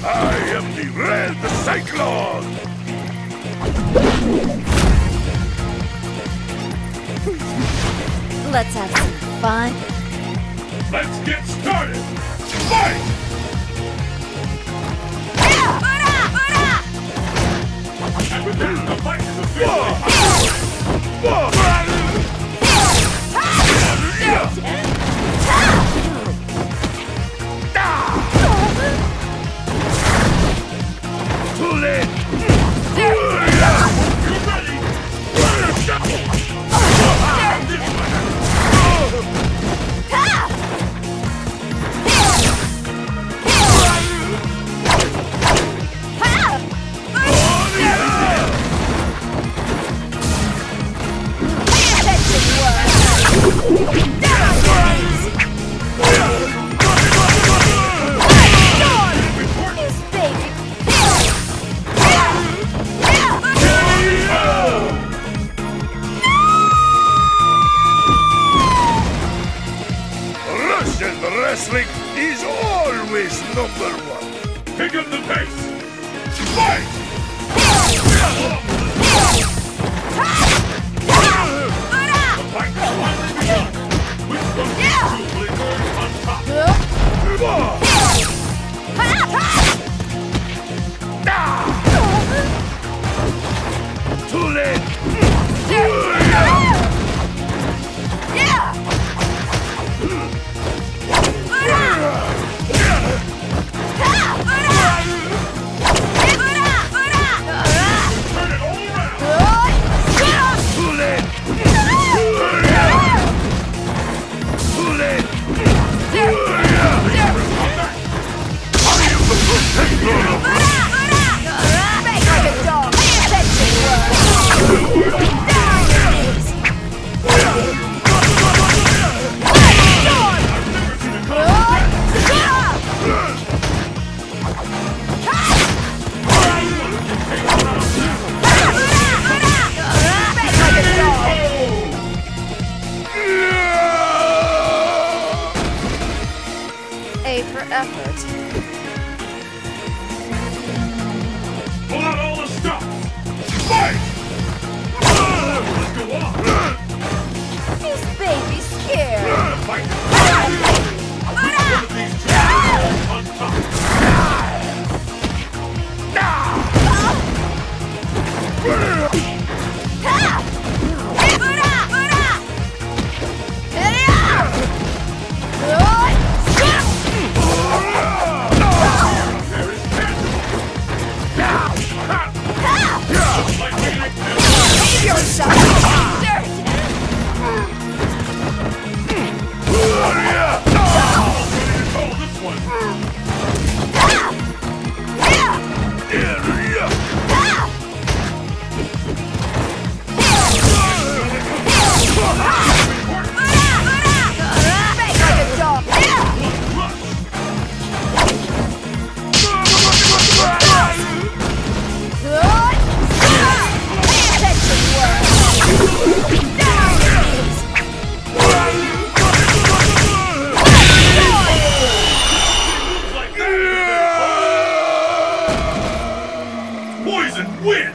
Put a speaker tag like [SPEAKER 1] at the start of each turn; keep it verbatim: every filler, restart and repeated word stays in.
[SPEAKER 1] I am the Red Cyclone!
[SPEAKER 2] Let's have some fun.
[SPEAKER 1] Let's get started! Fight! And with that, the fight is Too late! You ready? Russian wrestling is always number one. Pick up the pace. Fight! The fight has finally begun. Which one will truly emerge on top? Too late!
[SPEAKER 2] A for effort.
[SPEAKER 1] Pull out all the stops! Fight! Let's go on!
[SPEAKER 2] This baby's scared.
[SPEAKER 1] The fight is one of these two on top. Poison win!